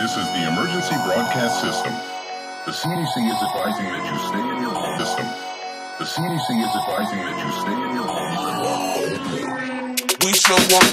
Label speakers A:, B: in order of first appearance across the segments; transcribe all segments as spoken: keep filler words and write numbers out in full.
A: This is the emergency broadcast system. The C D C is advising that you stay in your home system. The C D C is advising that you stay in your home.
B: We show up.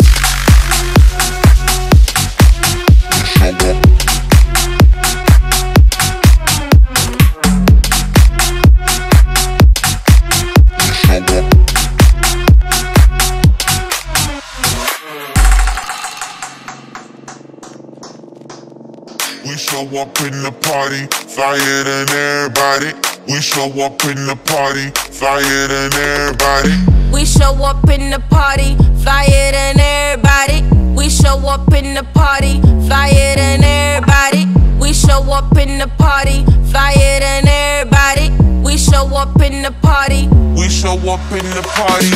B: We show up in the party, flyer than everybody. We show up in the party, flyer than everybody.
C: We show up in the party, flyer than everybody. We show up in the party, flyer than everybody. We show up in the party, flyer than everybody. We show up in the party.
B: We show up in the party.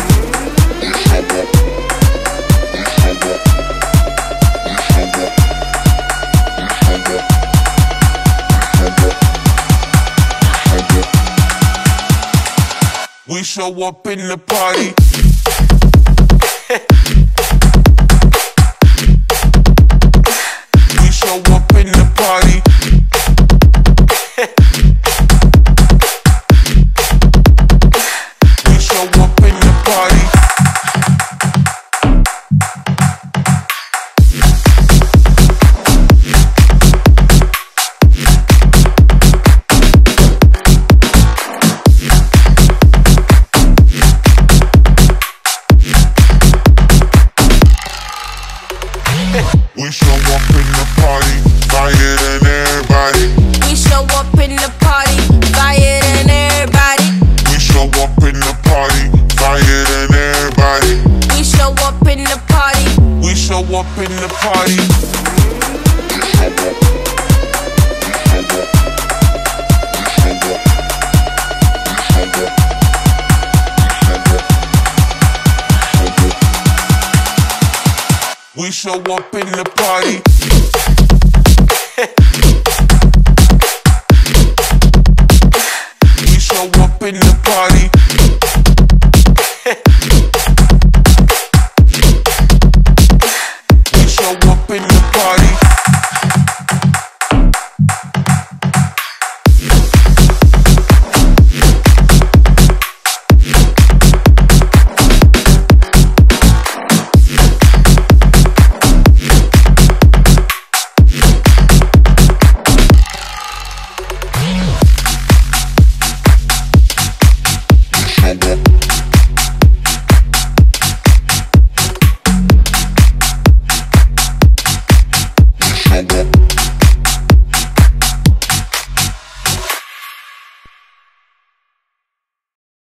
B: We show up in the party. We show up in the party. We show up in the party. We show up in the party, flyer than everybody.
C: We show up in the party, flyer than everybody.
B: We show up in the party, flyer than everybody.
C: We show up in the party.
B: We show up in the party. We show up in the party.